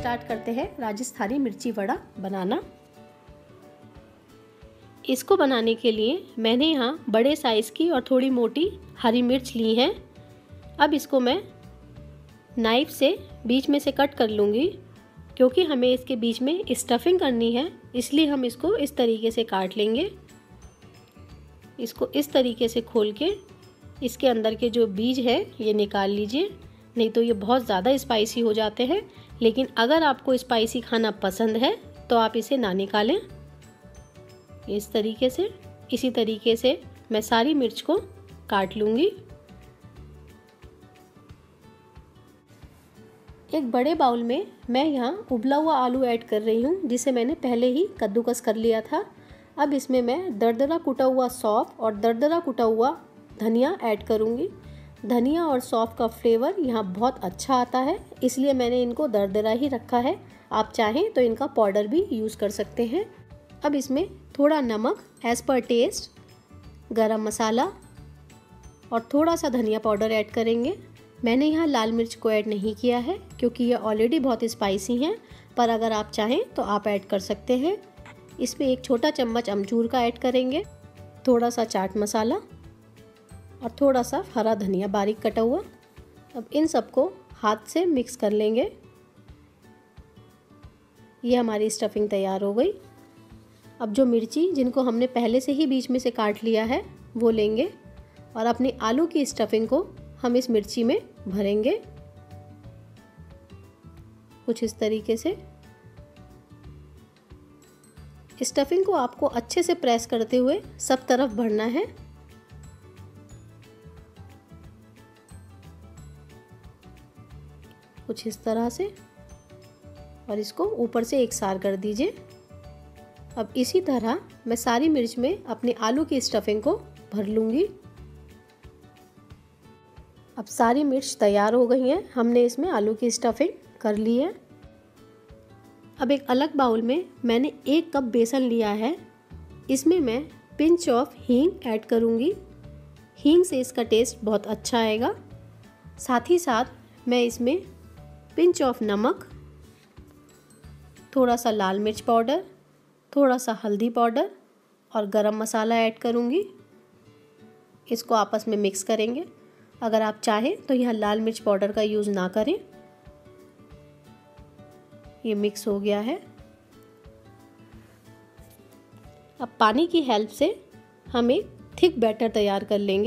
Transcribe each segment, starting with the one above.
Start करते हैं राजस्थानी मिर्ची वड़ा बनाना। इसको बनाने के लिए मैंने यहाँ बड़े साइज़ की और थोड़ी मोटी हरी मिर्च ली है। अब इसको मैं नाइफ से बीच में से कट कर लूँगी, क्योंकि हमें इसके बीच में स्टफिंग करनी है, इसलिए हम इसको इस तरीके से काट लेंगे। इसको इस तरीके से खोल के इसके अंदर के जो बीज है ये निकाल लीजिए, नहीं तो ये बहुत ज़्यादा स्पाइसी हो जाते हैं। लेकिन अगर आपको स्पाइसी खाना पसंद है तो आप इसे ना निकालें। इस तरीके से, इसी तरीके से मैं सारी मिर्च को काट लूँगी। एक बड़े बाउल में मैं यहाँ उबला हुआ आलू ऐड कर रही हूँ, जिसे मैंने पहले ही कद्दूकस कर लिया था। अब इसमें मैं दरदरा कुटा हुआ सौंफ और दरदरा कुटा हुआ धनिया ऐड करूँगी। धनिया और सौंफ का फ्लेवर यहाँ बहुत अच्छा आता है, इसलिए मैंने इनको दरदरा ही रखा है। आप चाहें तो इनका पाउडर भी यूज़ कर सकते हैं। अब इसमें थोड़ा नमक एज़ पर टेस्ट, गरम मसाला और थोड़ा सा धनिया पाउडर ऐड करेंगे। मैंने यहाँ लाल मिर्च को ऐड नहीं किया है, क्योंकि ये ऑलरेडी बहुत स्पाइसी हैं, पर अगर आप चाहें तो आप ऐड कर सकते हैं। इसमें एक छोटा चम्मच अमचूर का ऐड करेंगे, थोड़ा सा चाट मसाला और थोड़ा सा हरा धनिया बारीक कटा हुआ। अब इन सबको हाथ से मिक्स कर लेंगे। ये हमारी स्टफिंग तैयार हो गई। अब जो मिर्ची जिनको हमने पहले से ही बीच में से काट लिया है वो लेंगे और अपनी आलू की स्टफिंग को हम इस मिर्ची में भरेंगे, कुछ इस तरीके से। स्टफिंग को आपको अच्छे से प्रेस करते हुए सब तरफ भरना है। कुछ इस तरह से, और इसको ऊपर से एकसार कर दीजिए। अब इसी तरह मैं सारी मिर्च में अपने आलू की स्टफिंग को भर लूँगी। अब सारी मिर्च तैयार हो गई हैं, हमने इसमें आलू की स्टफिंग कर ली है। अब एक अलग बाउल में मैंने 1 कप बेसन लिया है। इसमें मैं पिंच ऑफ हींग ऐड करूँगी। हींग से इसका टेस्ट बहुत अच्छा आएगा। साथ ही साथ मैं इसमें पिंच ऑफ नमक, थोड़ा सा लाल मिर्च पाउडर, थोड़ा सा हल्दी पाउडर और गरम मसाला ऐड करूँगी। इसको आपस में मिक्स करेंगे। अगर आप चाहें तो यहाँ लाल मिर्च पाउडर का यूज़ ना करें। ये मिक्स हो गया है। अब पानी की हेल्प से हम एक थिक बैटर तैयार कर लेंगे।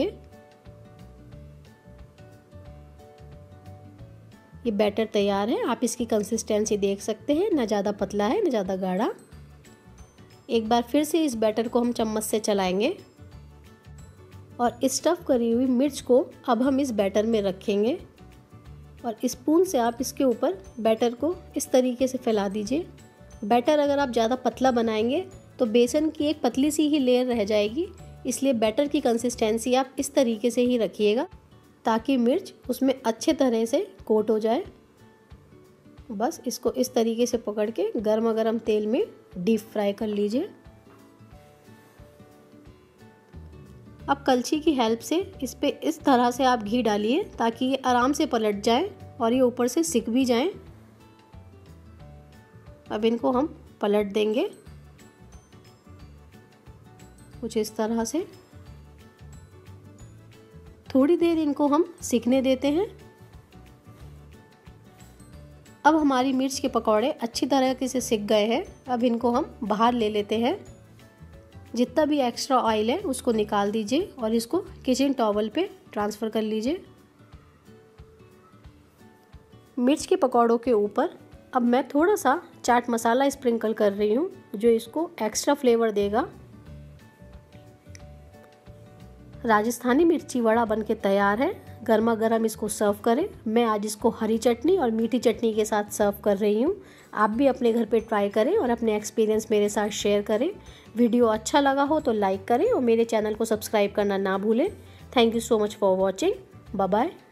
ये बैटर तैयार है, आप इसकी कंसिस्टेंसी देख सकते हैं, ना ज़्यादा पतला है ना ज़्यादा गाढ़ा। एक बार फिर से इस बैटर को हम चम्मच से चलाएंगे और स्टफ़ करी हुई मिर्च को अब हम इस बैटर में रखेंगे और स्पून से आप इसके ऊपर बैटर को इस तरीके से फैला दीजिए। बैटर अगर आप ज़्यादा पतला बनाएंगे तो बेसन की एक पतली सी ही लेयर रह जाएगी, इसलिए बैटर की कंसिस्टेंसी आप इस तरीके से ही रखिएगा ताकि मिर्च उसमें अच्छे तरह से कोट हो जाए। बस इसको इस तरीके से पकड़ के गर्मा गर्म तेल में डीप फ्राई कर लीजिए। अब कलछी की हेल्प से इस पे इस तरह से आप घी डालिए ताकि ये आराम से पलट जाए और ये ऊपर से सिक भी जाए। अब इनको हम पलट देंगे कुछ इस तरह से। थोड़ी देर इनको हम सिकने देते हैं। अब हमारी मिर्च के पकौड़े अच्छी तरह से सिक गए हैं। अब इनको हम बाहर ले लेते हैं। जितना भी एक्स्ट्रा ऑयल है उसको निकाल दीजिए और इसको किचन टॉवल पे ट्रांसफ़र कर लीजिए। मिर्च के पकौड़ों के ऊपर अब मैं थोड़ा सा चाट मसाला स्प्रिंकल कर रही हूँ, जो इसको एक्स्ट्रा फ्लेवर देगा। राजस्थानी मिर्ची वड़ा बनके तैयार है। गर्मा गर्म इसको सर्व करें। मैं आज इसको हरी चटनी और मीठी चटनी के साथ सर्व कर रही हूँ। आप भी अपने घर पे ट्राई करें और अपने एक्सपीरियंस मेरे साथ शेयर करें। वीडियो अच्छा लगा हो तो लाइक करें और मेरे चैनल को सब्सक्राइब करना ना भूलें। Thank you so much for watching. Bye bye.